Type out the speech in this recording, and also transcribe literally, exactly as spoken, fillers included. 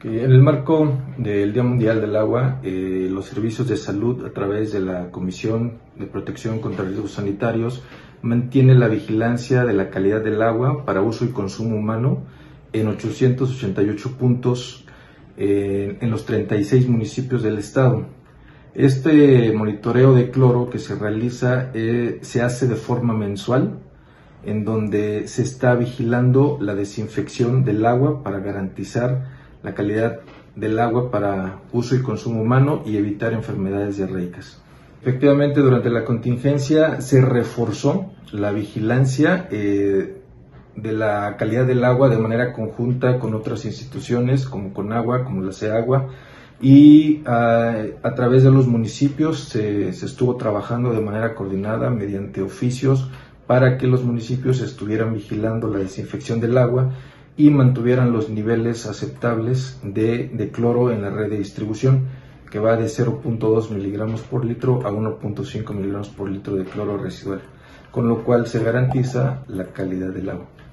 En el marco del Día Mundial del Agua, eh, los servicios de salud, a través de la Comisión de Protección contra Riesgos Sanitarios, mantiene la vigilancia de la calidad del agua para uso y consumo humano en ochocientos ochenta y ocho puntos eh, en los treinta y seis municipios del estado. Este monitoreo de cloro que se realiza eh, se hace de forma mensual, en donde se está vigilando la desinfección del agua para garantizar la calidad del agua para uso y consumo humano y evitar enfermedades diarreicas. Efectivamente, durante la contingencia se reforzó la vigilancia eh, de la calidad del agua de manera conjunta con otras instituciones como Conagua, como la CEAGUA, y a, a través de los municipios se, se estuvo trabajando de manera coordinada mediante oficios para que los municipios estuvieran vigilando la desinfección del agua y mantuvieran los niveles aceptables de, de cloro en la red de distribución, que va de cero punto dos miligramos por litro a uno punto cinco miligramos por litro de cloro residual, con lo cual se garantiza la calidad del agua.